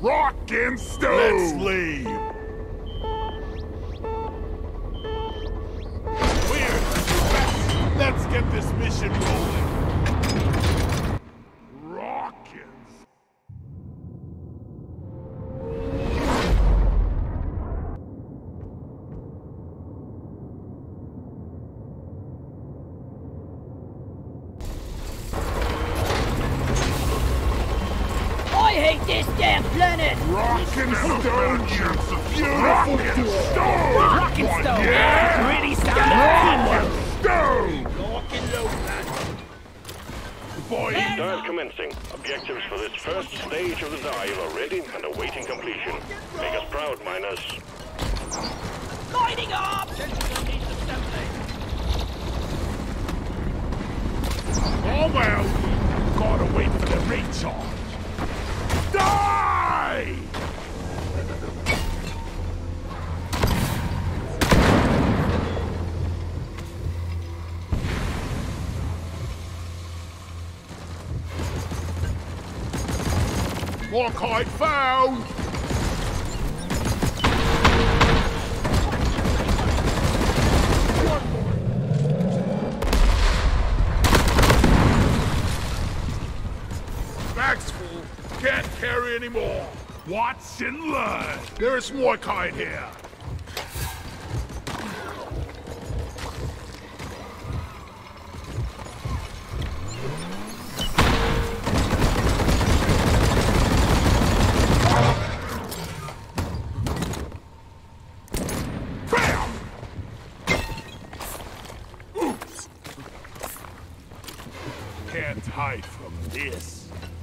Rock and stone! Let's leave! Weird! Let's get this mission rolling! Rockets! I hate this damn planet! Rock and stone, you beautiful stone! Rock and stone! Yeah! Really sound Stone! Lock and load, lad. Boy, Dive commencing. Objectives for this first stage of the dive are ready and awaiting completion. Make us proud, miners. Lighting up! Oh well! Gotta wait for the recharge. Die! Morkite found! Bag's full. Can't carry anymore. Watch and learn. There's more kite here. Bam! Oops. Can't hide from this.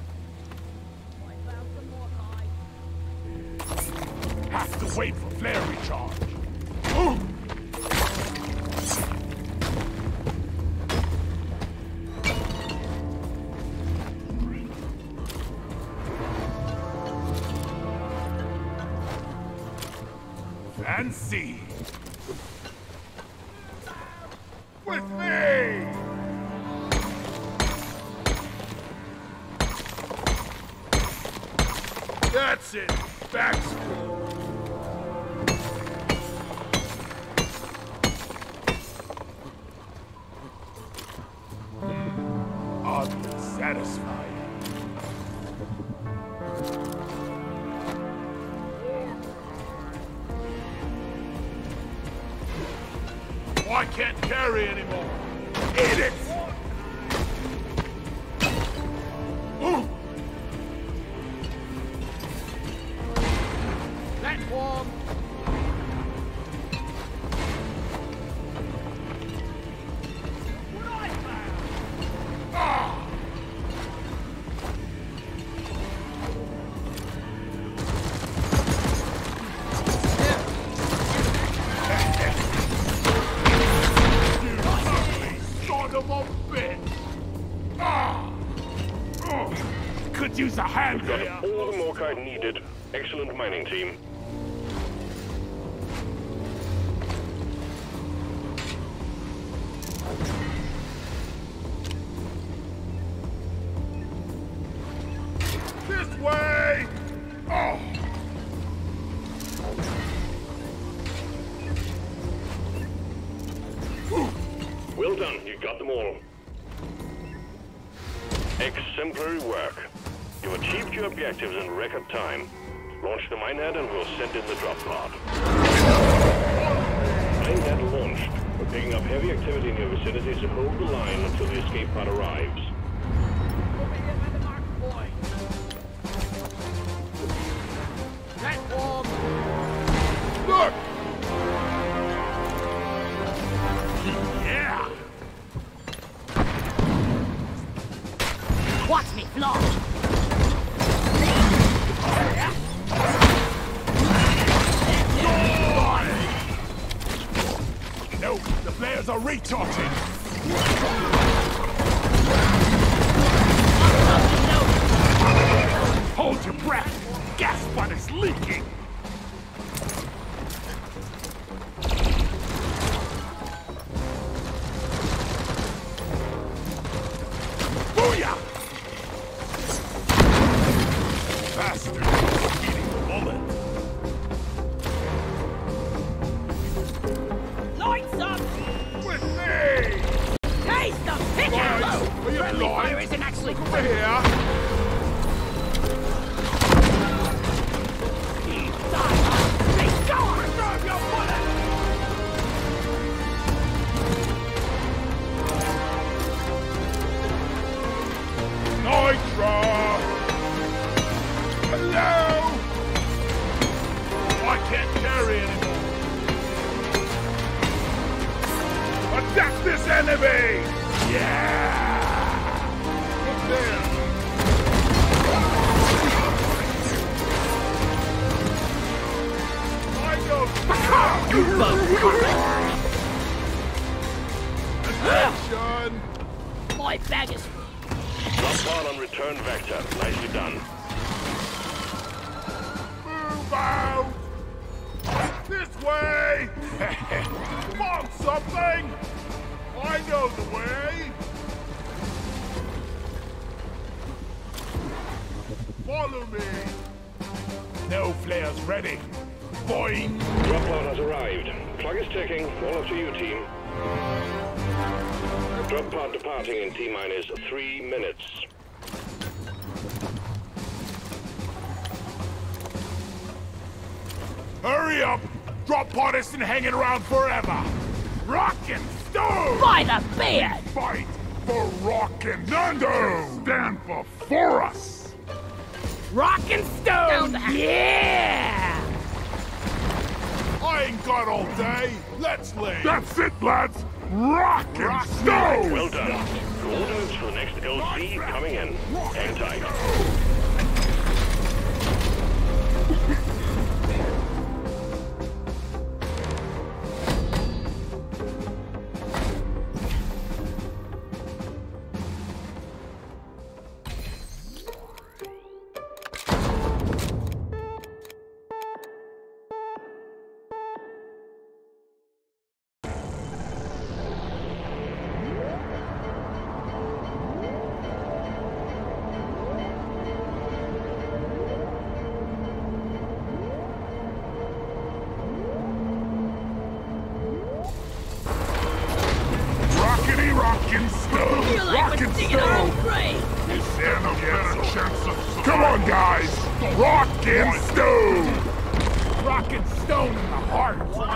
Have to wait for flare recharge. Ooh. Fancy. With me. That's it. Back's full. Oddly satisfied. I can't carry anymore. Eat it! Ooh. Platform. Ah! Son of a bitch! Ah! Oh. Could use a hand Got here. all the Morkite needed. Excellent mining team. This way! Oh! Well done, you got them all. Exemplary work. You achieved your objectives in record time. Launch the minehead and we'll send in the drop pod. Minehead launched. We're picking up heavy activity in your vicinity, so hold the line until the escape pod arrives. Over here by the mark point. Platform. Look! Yeah! Watch me fly. No, the flares are recharging! Hold your breath! Gas bud is leaking! Booyah! Bastard! I can't carry anymore. Attack this enemy! Yeah! Up there! I go! You both! Attention! My bag is... Drop pod on return vector. Nicely done. Move out! This way! Want something? I know the way! Follow me! No flares ready. Boing! Drop pod has arrived. Clock is ticking. All up to you, team. Drop pod departing in T-minus 3 minutes. Hurry up! Drop pod isn't hanging around forever! Rock and stone! By the beard! Fight for rock and stone! Stand before us! Rock and stone! Yeah! I ain't got all day. Let's leave. That's it, lads! Rock and stone! Well done. Coordinates for the next LC coming in. Hang tight. Rockety rock and stone! Feel like Rock we're and digging our own stone! grave! Is there no better chance of... Come on, guys! Rock and stone! Rock and stone in the heart.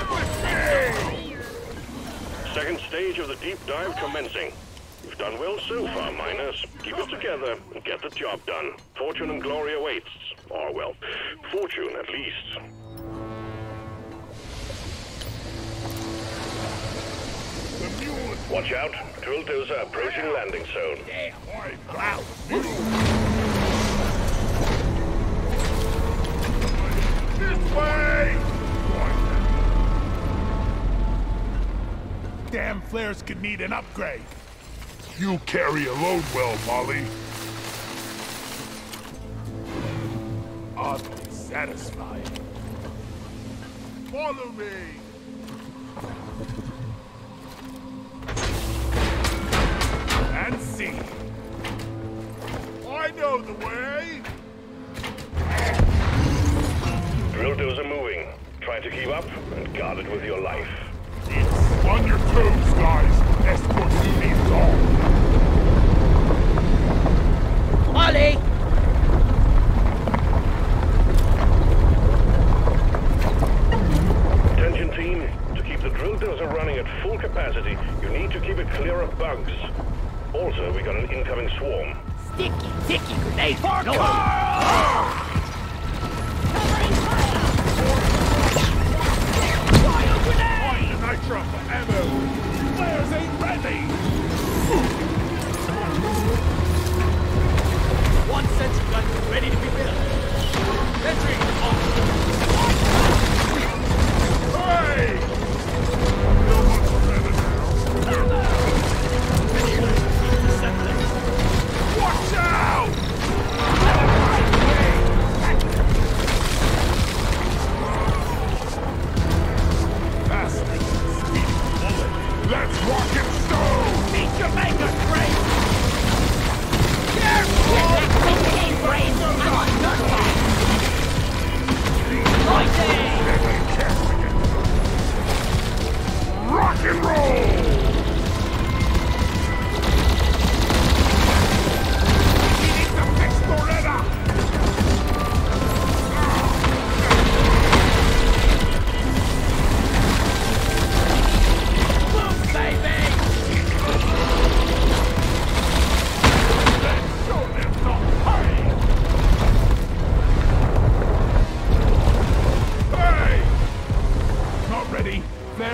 Second stage of the deep dive commencing. You've done well so far, miners. Keep it together and get the job done. Fortune and glory awaits. Or, well, fortune at least. Watch out. Drill dozer approaching landing zone. Wow. This way! Damn flares could need an upgrade. You carry a load well, Molly. Oddly satisfying. Follow me! And see. I know the way! Drill dozer moving. Try to keep up and guard it with your life. It's on your toes, guys. Escort needs all. Ollie! Attention team, to keep the drill dozer running at full capacity, you need to keep it clear of bugs. Also, we got an incoming swarm. Sticky grenade! For No. Carl! Covering fire! Fire grenade! The nitro for ammo! Flares ain't ready! One sentry gun ready to be built. Sentry on. Hey! No one's better now. Watch out!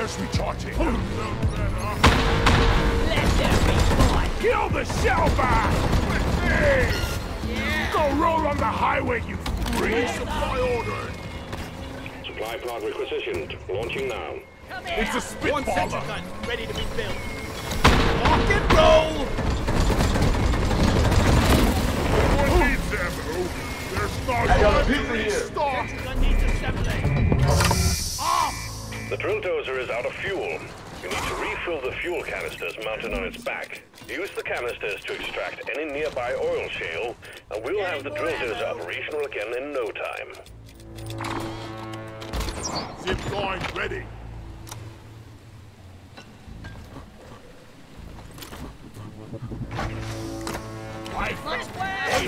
Just recharging. Let there be blood. Kill the shellback! Hey! Go roll on the highway, you freak! Supply ordered! Supply pod requisitioned. Launching now. Come here. It's a One sentry spitballer! gun ready to be filled. Lock and roll! Everyone needs ammo! There's not stock! Sentry gun needs assembling. The drill dozer is out of fuel. You need to refill the fuel canisters mounted on its back. Use the canisters to extract any nearby oil shale, and we'll have the drill dozer operational again in no time. Zip line ready! Let's play.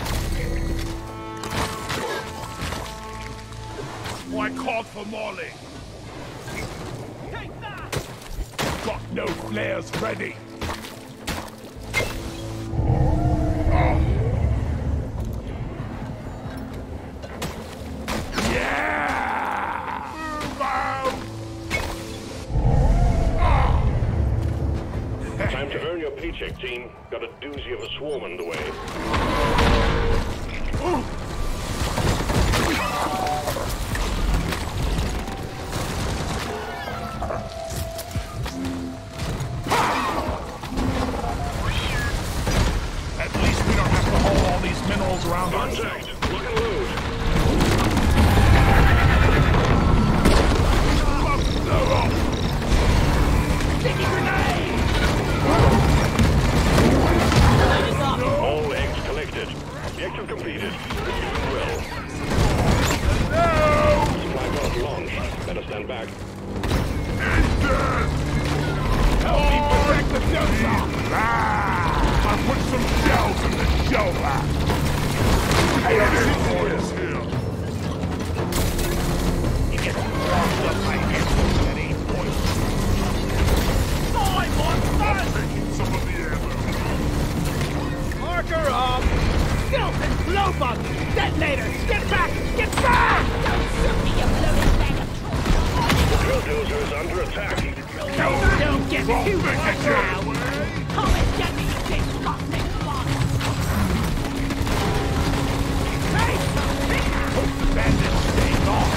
I called for Molly! Take that. Got no flares ready! Yeah! Move out! Time to earn your paycheck, team. Got a doozy of a swarm underway. At least we don't have to haul all these minerals around Contact! Lock and load! Sticky grenade. All eggs collected. Objective completed. Doing well. Supply pod launched. Better stand back. Help me protect the dozer! I put some shells in the shell rack! Hey, this boy is here! You get crossed up my ankles at 8 points. I'm Taking some of the ammo. Marker up! Skeleton, blowbug, detonators, get back, get back! Don't shoot me, you bloated bag of The drill dozer is under attack. Don't get Wrong too thing close to do. now. Come and get me, you big cosmic monster. Hey, Hope the bandits stay on.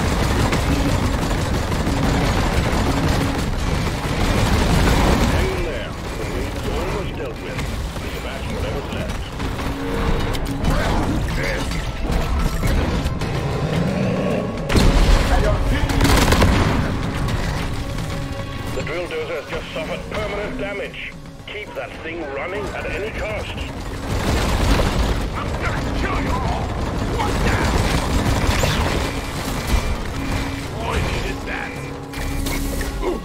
Hang in there. The wave's almost dealt with. Smash whatever's left. The drill dozer has just suffered permanent damage. Keep that thing running at any cost. I'm gonna kill you all! One down! Oh, I needed that. Ooh.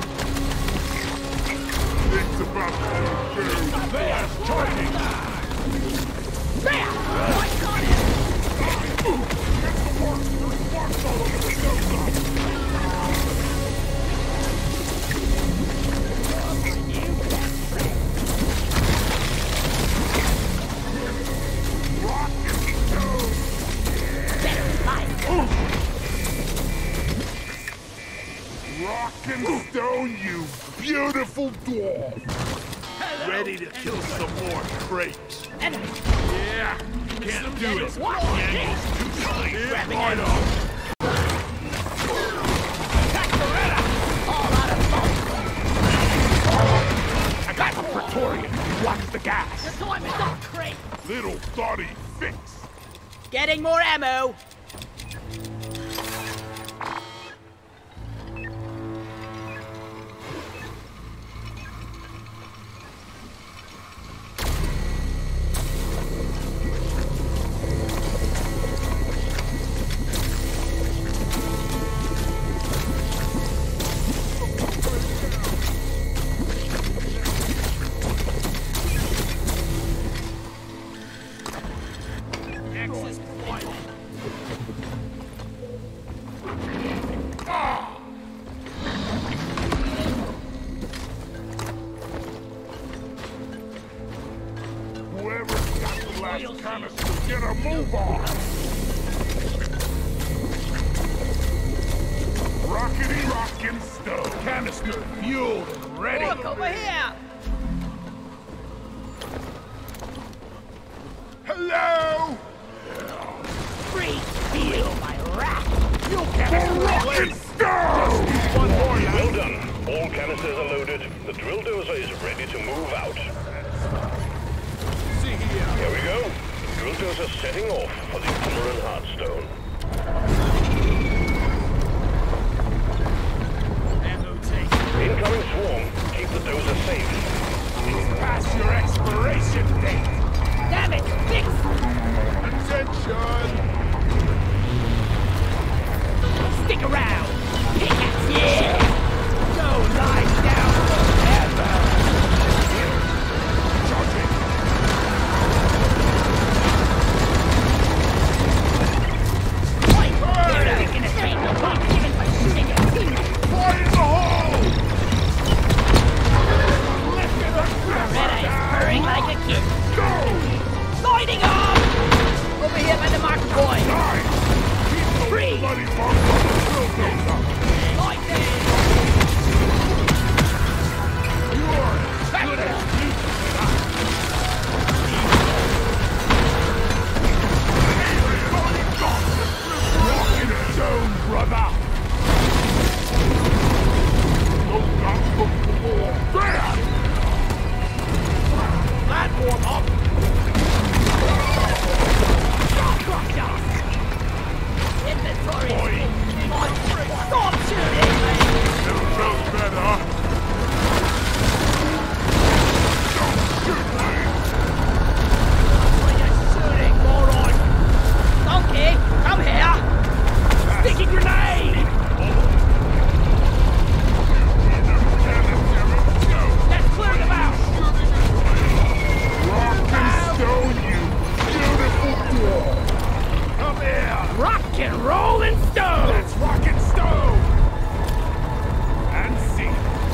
It's about to do. There's training! there! What's on it? Ooh. Get the work! There's sparks all over the dozer! Rock and stone, you beautiful dwarf! Ready to kill some more crates. Enemy. Yeah, can't do it. What? Angle's too tight. Grabbing Right it. on. Attack Beretta! All out of focus. I got the Praetorian. Watch the gas. Your time is up, Crate. Little thought he'd fix. Getting more ammo. Access provided. Whoever's got the last canister, get a move on! Rockety rockin' stone. canister fueled and ready. Look over here! Hello! Free feel my wrath! You can't rocket stone! One more Well left. done. All canisters are loaded. The drill dozer is ready to move out. See here. Here we go. Drill dozer setting off for the Umaran Heartstone. Ammo tank. Incoming swarm. Keep the dozer safe. It's past your expiration date. Damn it! Fix! Attention! Stick around! Pickaxe! Yeah! Go lie down forever! Charging. Wait! You're not gonna take no point given by shooting your teammates! Fire in the hole! Beretta is purring like a kid! Go! Lighting off! Over here by the marked point! Die! Keep the Free! bloody bomb on the drill dozer. Lightning! You're good at Rockin' stone, brother! Those guns look more bad! Platform up. Inventory! Stop shooting! Never felt better. Don't shoot me! Like a shooting, moron! Donkey, come here! Sticky grenade! Let's clear them out! Rock and stone, you beautiful dwarf! Come here! Rock and roll and stone! Let's rock and stone! And see.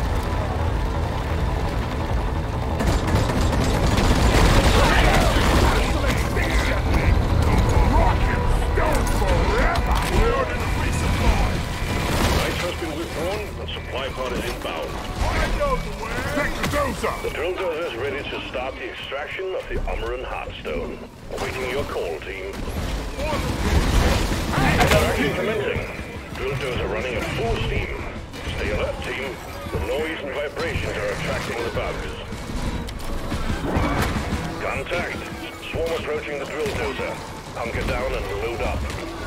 Rock and stone forever! We're on a resupply! Ice has been withdrawn and supply pod is inbound. I know the way! Take the dozer! The drill dozer is ready to start the extraction of the Umaran Heartstone. Awaiting your call, team. Extraction commencing. Drill dozer running at full steam. Stay alert, team. The noise and vibrations are attracting the bugs. Contact. Swarm approaching the drill dozer. Hunker down and load up.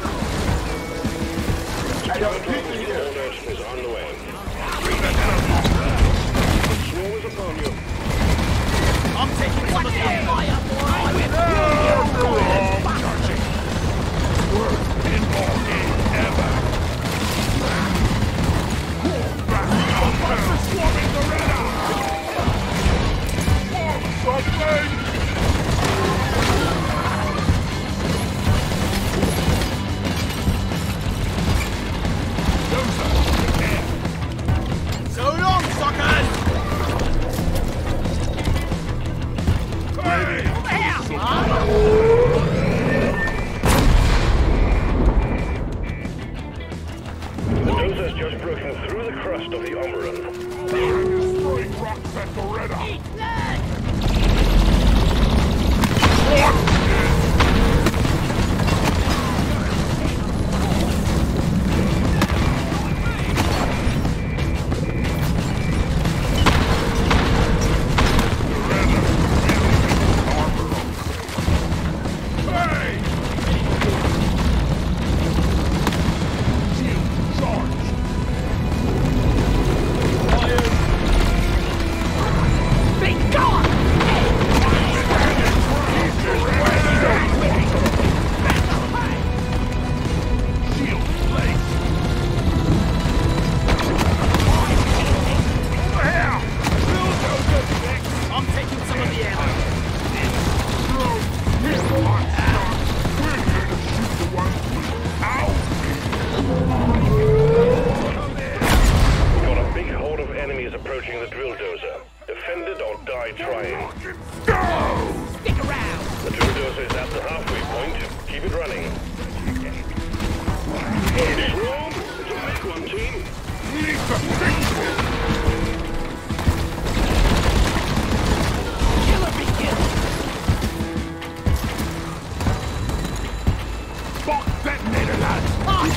Order is on the way. Swarm is upon you. I'm taking some of the Fire, moron! Charging! Worst pinball game ever! We're swarming the Retta! Swarm something! So long, suckers! Ready! The dozer's just broken through the crust of the Umaran. We're destroying rocks at the Retta! Eat that! Hey! Shield charged! Be gone! He's just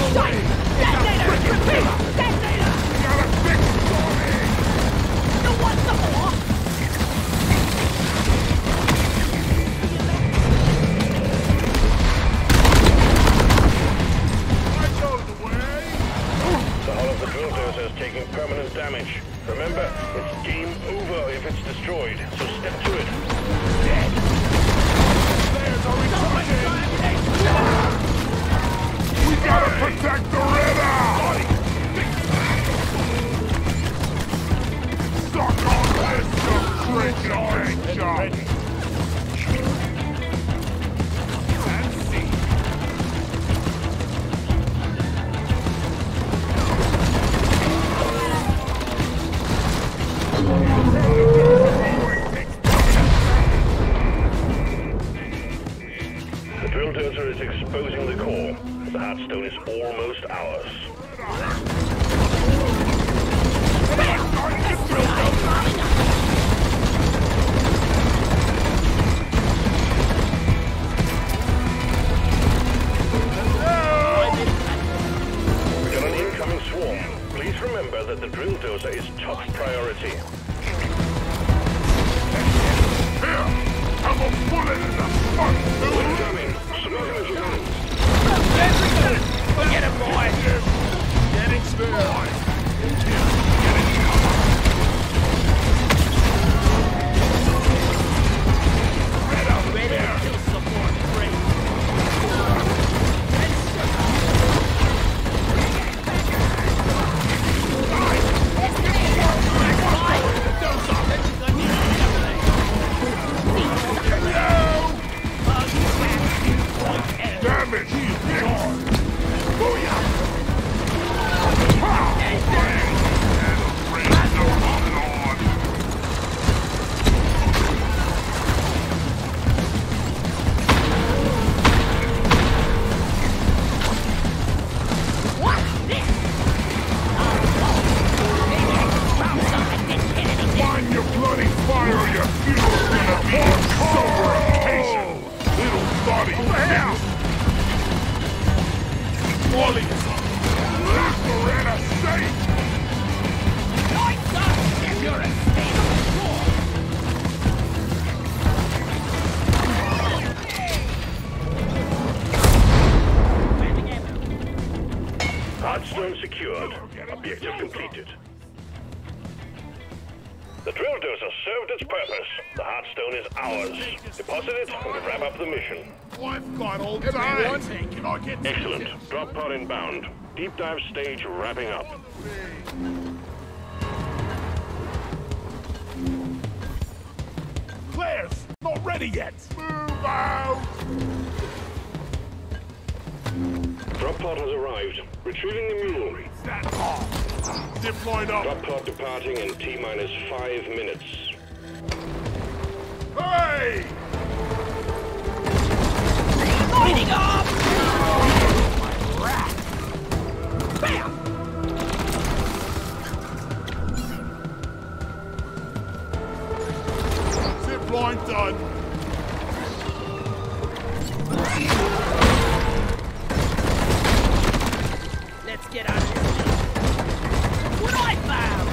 Detonator! Repeat! Detonator! Gotta fix it for me! You want some more? I know the way! The hull of the drill dozer is taking permanent damage. Remember, it's game over if it's destroyed, so step to it. Players are recharging! We gotta protect the river! Suck on this, you drinking junk! And see. The drill dozer is exposing the core. The Heartstone is almost ours. We got an incoming swarm. Please remember that the drill dozer is top priority. Here! Have a bullet in the front! Incoming! Smugglers in! Get him, boy! Getting spare. Ready to kill some more great. Damage! Booyah! Find your bloody fire or your funeral's gonna be a sober occasion! Little buddy! Over here! Wally is up! Laceretta safe! Lights up! You're a state of war! Heartstone secured. Objective completed. The drill dozer served its purpose. The Heartstone is ours. Deposit it and wrap up the mission. I've got all time! Can I get Excellent. Drop pod inbound. Deep dive stage wrapping up. Claire's not ready yet! Move out! Drop pod has arrived. Retrieving the mule. Stand off! Deployed up! Drop pod departing in T-minus 5 minutes. Hey! Lighting up! Bam! Zip line done! Let's get out of here. What I found!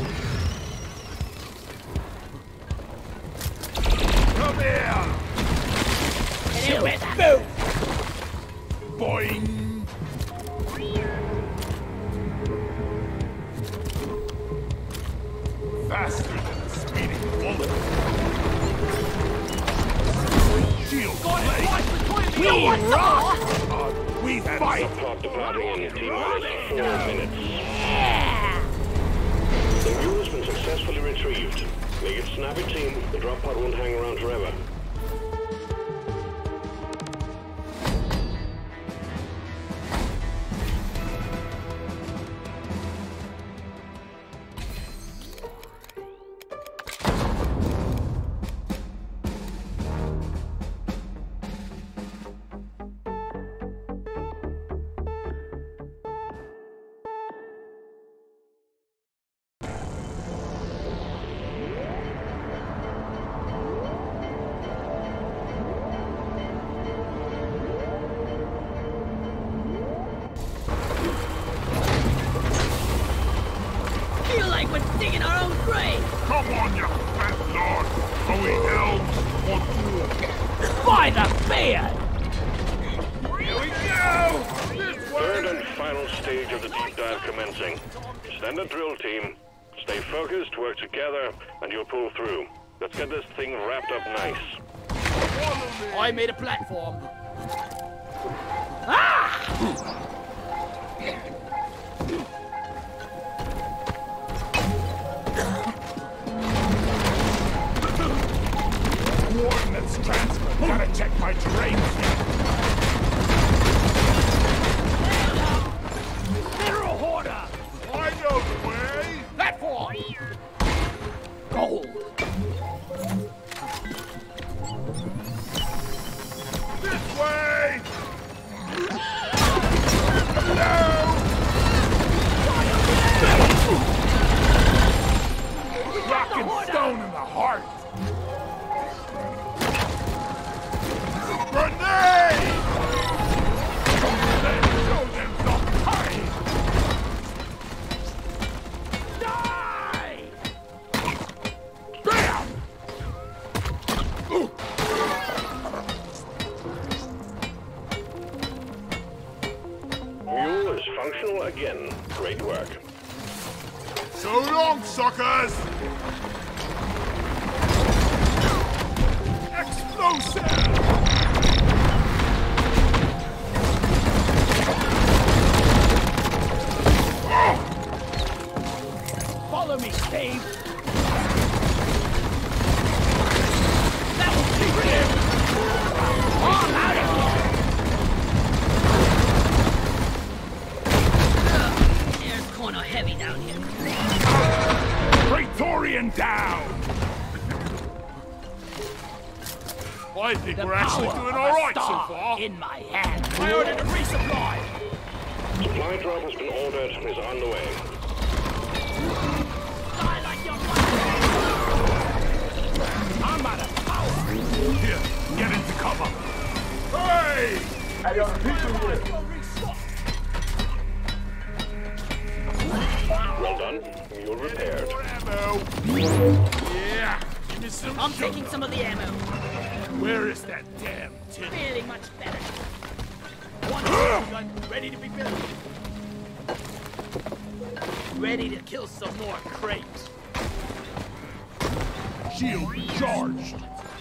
Come here! Chill with that. Boing! Faster than a speeding bullet! Shield play! We rock! We fight! Drop pod departing in T-minus 4 minutes. Yeah! The mule has been successfully retrieved. Make it snappy, team. The drop pod won't hang around forever. Come on, you fat lord! Are we elves or dwarves? By the beard! Here we go! This Third way! and final stage of the deep dive commencing. Standard drill team. Stay focused, work together, and you'll pull through. Let's get this thing wrapped up nice. I made a platform. Coordinates transfer. Gotta check my terrain. Mineral hoarder! I know the way! Platform! Gold! This way! No! Rock and stone in the heart! Grenade! Let's show them the pain! Die! Bam! Mule is functional again. Great work. So long, suckers! Explosive! Follow me, Steve! That was secret! I'm out of here! Air's kinda heavy down here. Praetorian down! I think The we're actually power doing of a alright so star far. in my hand. I ordered a resupply. Supply drop has been ordered and is on the way. Die like your mother. I'm out of power. Here, get into cover. Hey! Hey, yo, people here. Well done. Mule repaired. More ammo. Yeah, give me some I'm sugar. taking some of the ammo. Where is that damn tin? Feeling much better. One gun ready to be built. Ready to kill some more crates. Shield charged.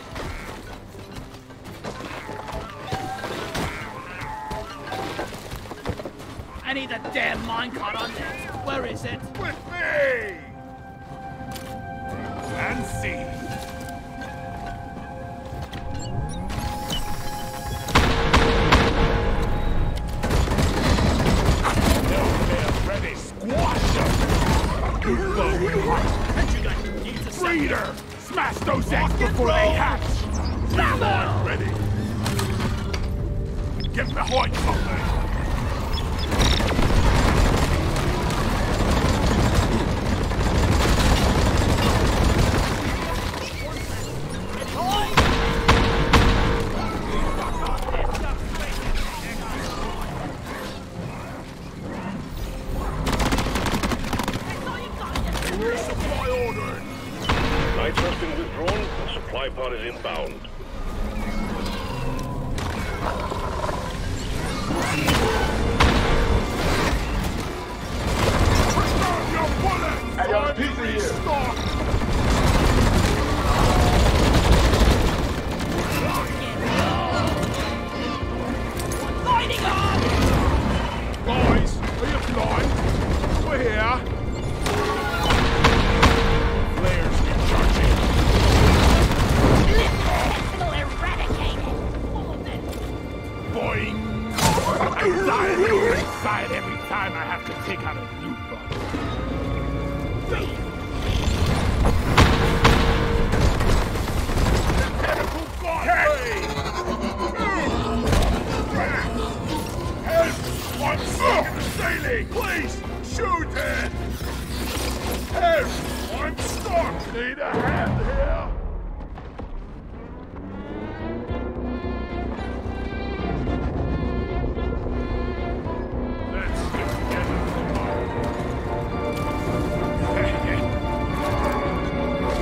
I need a damn minecart on this. Where is it? With me! And see. Ready, squash them! You Entry gun needs a second. breeder! Smash those eggs before they hatch! Bravo! Ready! Get behind something! Supply ordered! Knights has been withdrawn. The supply pod is inbound. Preserve your bullets! Hey, yo, Time to people here. restock! Lighting up! Guys, are you blind? We're here. Flares recharging. Sentinel eradicated! All of it! Boing! I'm dying inside every time I have to take out a new bug. Tentacle godly! Help! I'm stuck in the ceiling! Please, shoot it! Help! I'm stuck! Need a hand here! Let's get together tomorrow.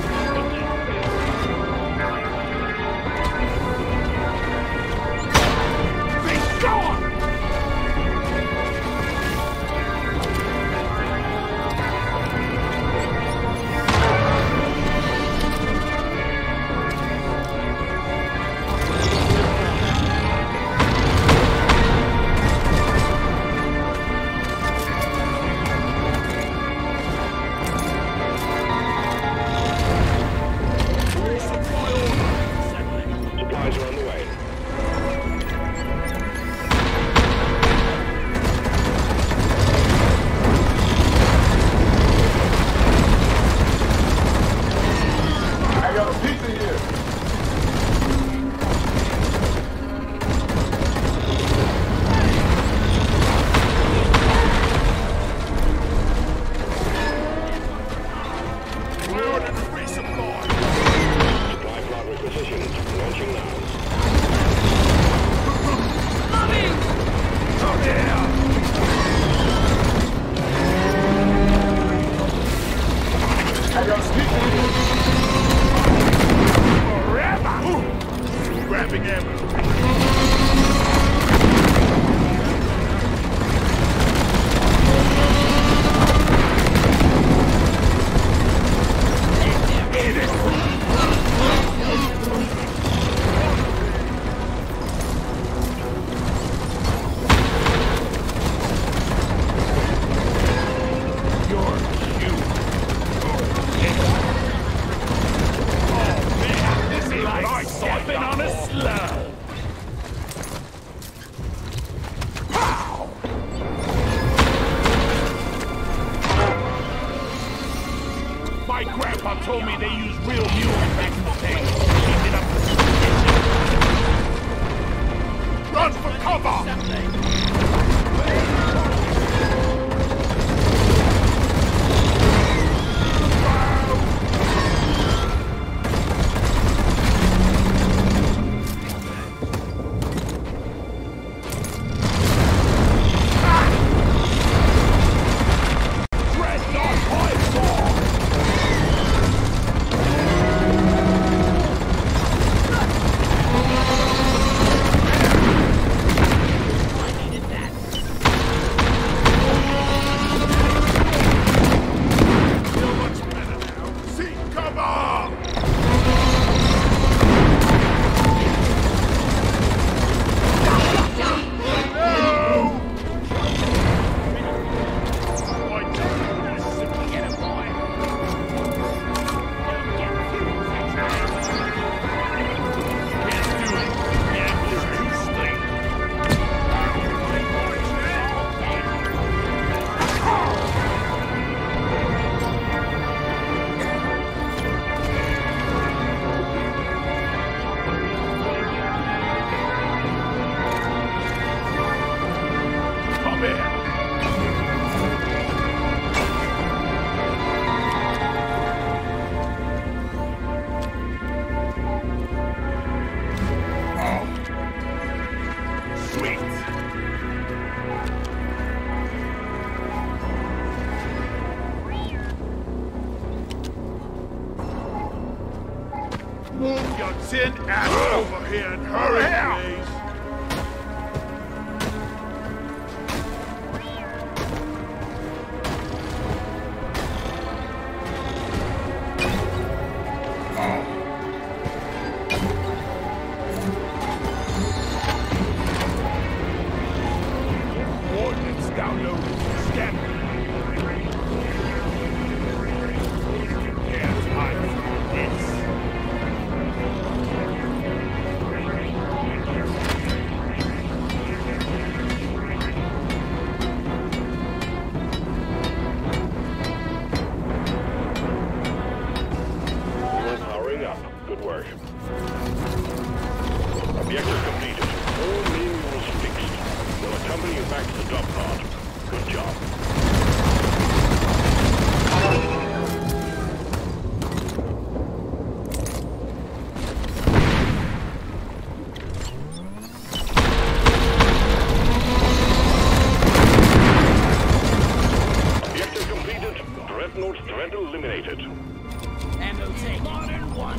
told me they used real mules back in the day. Keep it up to tradition. Run for cover! Move your tin ass over here and hurry, please. Ordnance downloaded. Scan. Yes, yes. Good work. Objective completed. All manuals fixed. We'll accompany you back to the drop pod. Good job. Objective completed. Dreadnought threat eliminated. Ammo take. Modern one.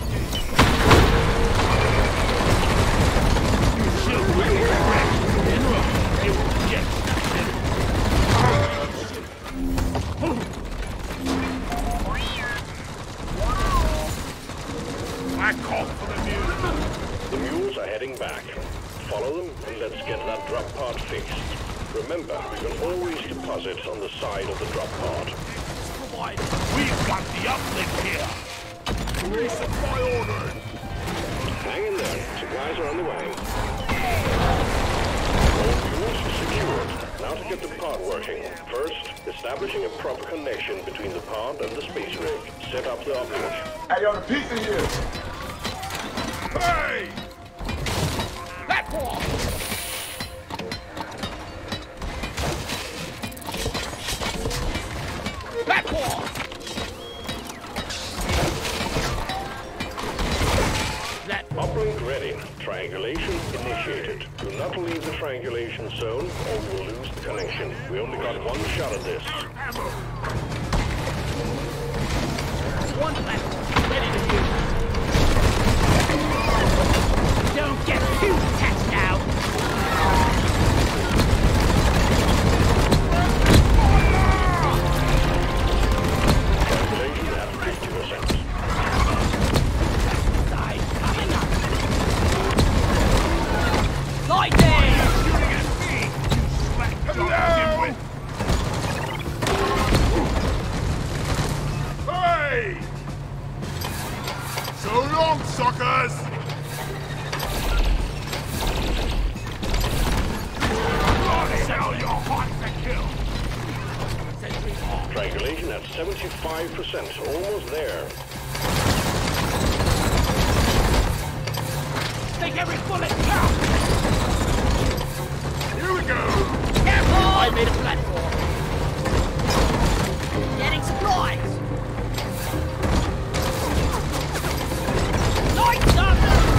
I called for the mules. The mules are heading back. Follow them and let's get that drop pod fixed. Remember, you can always deposit on the side of the drop pod. We've got the uplift here. Resupply ordered. Hang in there. Supplies are on the way. All mules secured. Now to get the pod working. First, establishing a proper connection between the pod and the space rig. Set up the uplink. Hey, yo, the pizza here. Hey! That wall. That wall. That Uplink ready. Triangulation initiated. Do not leave the triangulation zone or we will lose the connection. We only got one shot at this. one platform ready to use. Don't get too attached now. Calculation at 50%. Side coming up. Lightning! Shooting at me! You slack dog! Hey! So long, suckers! Bloody hell, you're hot to kill! Sentry off. Triangulation at 75%. Almost there. Make every bullet count! Here we go! Careful! I made a platform. Getting supplies! Lights up!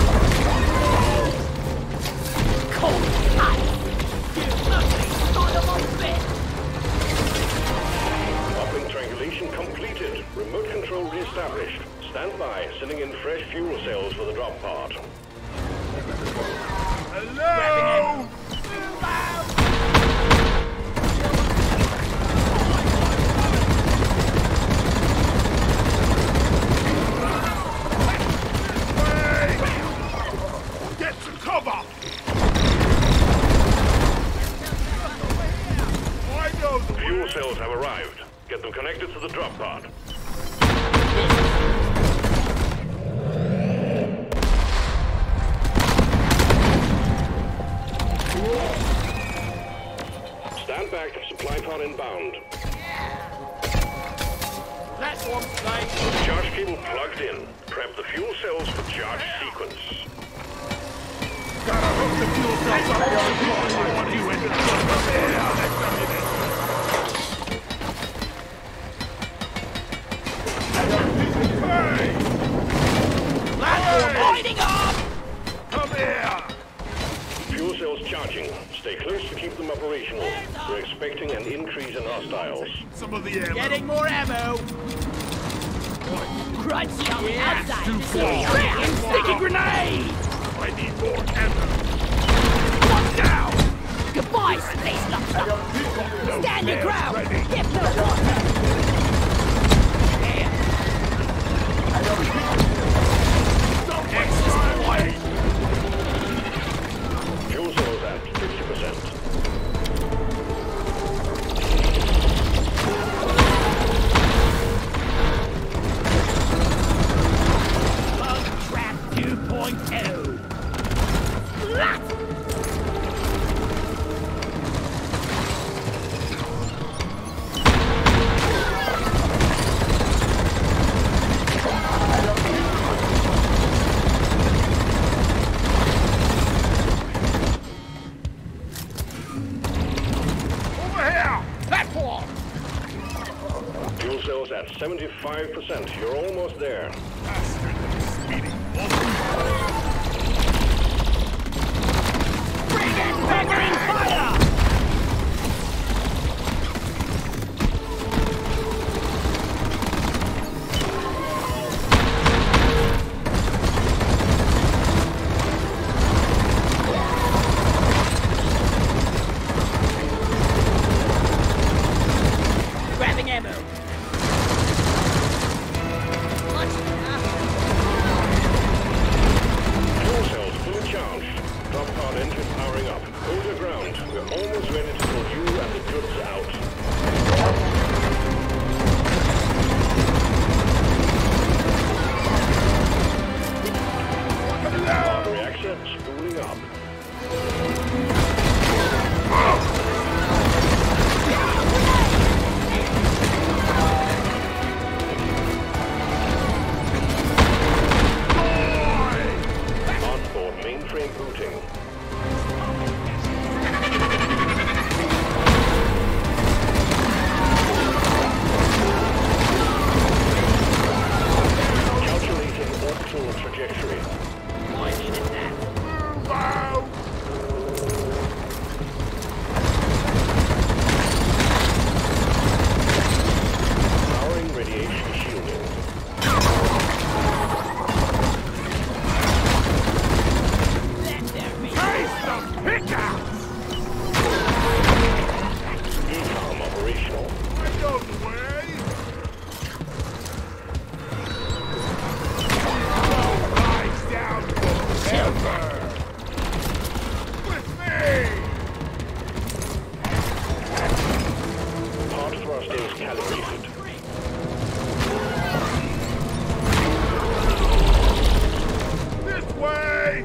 Cold ice! You ugly son of a bitch! Uplink triangulation completed. Remote control reestablished. Stand by, sending in fresh fuel cells for the drop pod. Hello! Get some cover! I know the Fuel cells have arrived. Get them connected to the drop pod. Stand back, supply pod inbound. Platform light. Charge cable plugged in. Prep the fuel cells for charge sequence. gotta hook the fuel cells up. I want you in. Hey! Platform lighting up! Come here! Fuel cells charging. Stay close to keep them operational. We're expecting an increase in hostiles. Some of the ammo. Getting more ammo! Crunchy on the outside! too far. Sticky grenade! I need more ammo. One down! Goodbye, Space Lobster! Stand your ground! Give no water! Fuel cells at 50%. Bug Trap 2.0! Splat! Over here! Platform! Fuel cells at 75%. You're almost there. Bastard, speeding woman. Bring it! Baggering fire! Grabbing ammo. Fuel cells fully charged. Drop pod engine powering up. Hold your ground. We're almost ready to pull you and the goods out. Pod reactor spooling up. Onboard mainframe booting. Calculating orbital trajectory. I needed that. Wow! Powering radiation shielding. Let there be. Taste the pickaxe! ECOM operational. I know the way! No lies down forever! With me! Pod thrusters calibrated. This way!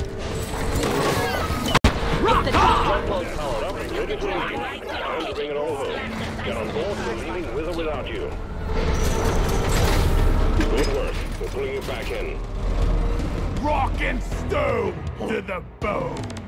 Rock the car! Pod powered up and ready to leave. Time to bring it all home. Get on board, we're leaving with or without you. Good work. We're pulling you back in. rock and stone to the bone.